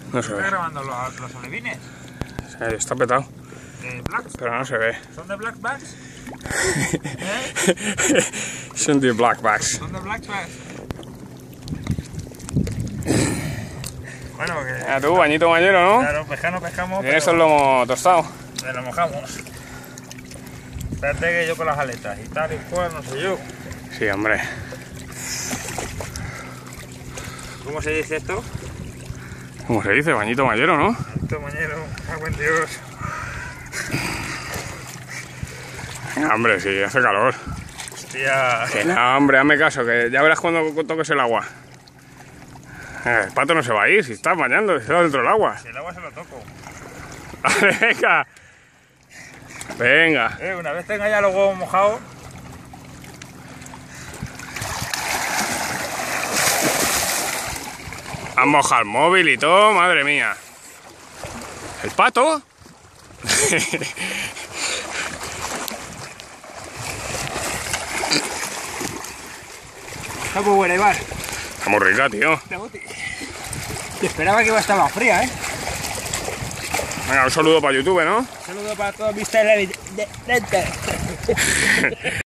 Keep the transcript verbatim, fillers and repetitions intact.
No se ve. ¿Estás grabando los, los alevines? Sí, está petado. ¿De Blacks? Pero no se ve. ¿Son de Black Bags? ¿Eh? Son de blackbacks. ¿Son de Black Bags? Bueno, que... Ah, tú, bañito mañero, ¿no? Claro, pescar no pescamos, Tienes pero el lomo tostado. me lo mojamos. Espérate que yo con las aletas y tal y cual, no sé yo. Sí, hombre. ¿Cómo se dice esto? ¿Cómo se dice? Bañito mañero, ¿no? Esto, mañero, cago en Dios. Venga, hombre, sí, hace calor. Hostia. Que no, hombre, hazme caso, que ya verás cuando toques el agua. Eh, El pato no se va a ir, si estás bañando, está dentro del agua. Si el agua se lo toco. Venga. Venga. Eh, una vez tenga ya los huevos mojados. Has mojado el móvil y todo, madre mía. ¿El pato? Está muy buena, Iván. Está muy rica, tío. Te esperaba que iba a estar más fría, ¿eh? Venga, un saludo para YouTube, ¿no? Saludo para todos mis televidentes.